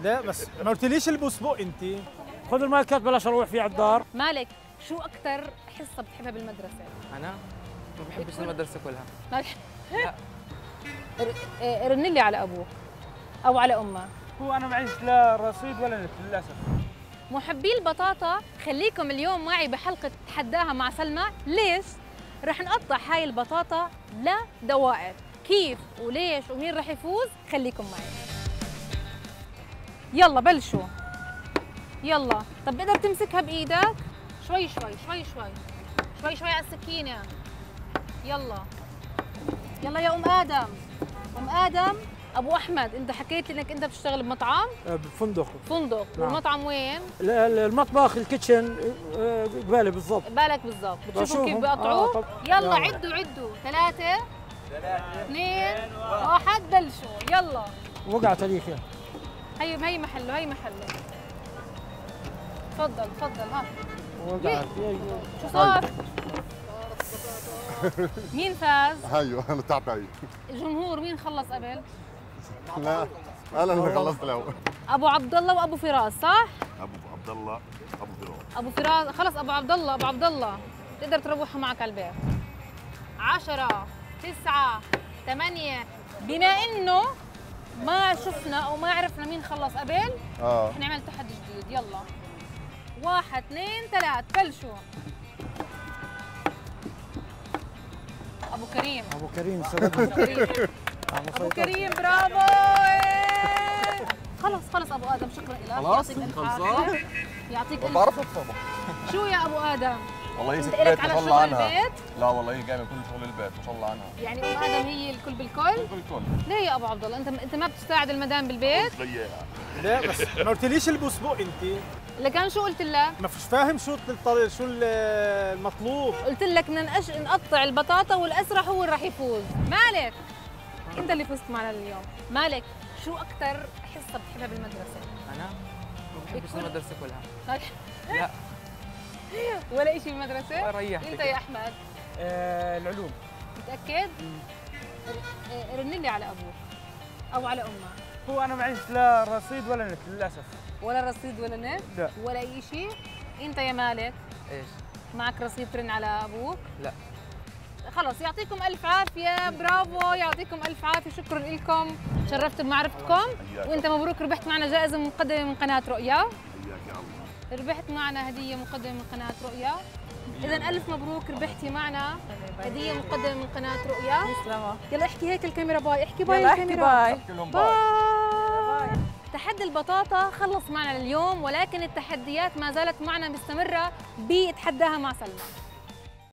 لا بس ما قلتليش البسبوق انت. خذ المايكات بلاش اروح فيه على الدار. مالك شو اكثر حصه بتحبها بالمدرسه؟ انا ما بحبش المدرسه كلها. لا رن لي على ابوك او على امك. هو انا معيش لا رصيد ولا نت للاسف. محبي البطاطا خليكم اليوم معي بحلقه تحداها مع سلمى. ليش؟ رح نقطع هاي البطاطا لدوائر، كيف وليش ومين رح يفوز؟ خليكم معي. يلا بلشوا. يلا، طب بقدر تمسكها بايدك؟ شوي شوي شوي شوي شوي شوي على السكينة. يلا يلا يا ام ادم. ام ادم، ابو احمد انت حكيت لي انك انت بتشتغل بمطعم؟ بفندق. فندق. نعم. والمطعم وين؟ المطبخ الكيتشن قبالي بالضبط. بالك بالضبط. بتشوفوا كيف بيقطعوا؟ يلا عدوا 3 2 1 بلشوا. يلا وقعت عليك يا. هي محله. تفضل ها. وقعت. شو صار؟ مين فاز؟ ايوه انا تعبان. الجمهور مين خلص قبل؟ لا انا اللي خلصت الاول. ابو عبد الله وابو فراس صح؟ ابو عبد الله ابو فراس. ابو فراس خلص. ابو عبد الله تقدر تروحوا معك على البيت. 10 9 8. بما انه ما شفنا او ما عرفنا مين خلص قبل رح نعمل تحدي جديد. يلا 1 2 3 بلشوا. ابو كريم ابو كريم برافو. خلص ابو ادم شكرا لك. خلاص يعطيك الف بعرف اطبخ. شو يا ابو ادم؟ والله هي انت ست إلك بيت على ما شاء الله شغل عنها. البيت؟ لا والله هي قايمه كل شغل البيت ما شاء الله عنها. يعني ام ادم هي الكل بالكل؟ بالكل. ليه يا ابو عبد الله انت ما بتساعد المدام بالبيت؟ لا بس ما قلتليش البسبوق انت. لكان شو قلت لك؟ ما فيش فاهم شو المطلوب. قلت لك بدنا نقطع البطاطا والاسرع هو اللي راح يفوز. مالك انت اللي فزت معنا اليوم. مالك شو اكثر حصه بتحبها بالمدرسه؟ انا ما بحبش المدرسه كلها. لا ولا شيء بالمدرسه؟ ريحتك. انت يا احمد؟ العلوم. متاكد؟ رن لي على ابوك او على امك. هو انا معيش لا رصيد ولا نت للاسف. ولا رصيد ولا نت؟ لا. ولا اي شيء؟ انت يا مالك؟ ايش؟ معك رصيد ترن على ابوك؟ لا. خلص يعطيكم الف عافيه. برافو، يعطيكم الف عافيه. شكرا لكم، تشرفت بمعرفتكم. وانت مبروك ربحت معنا جائزه مقدمه من قناه رؤيا. حياك يا الله. ربحت معنا هديه مقدمه من قناه رؤيا. اذا الف مبروك ربحتي معنا هديه مقدمه من قناه رؤيا. تسلموا. يلا احكي هيك الكاميرا باي. احكي باي يلا احكي الكاميرا. باي. كلهم باي. تحدي البطاطا خلص معنا اليوم، ولكن التحديات ما زالت معنا مستمره بتحداها مع سلمى.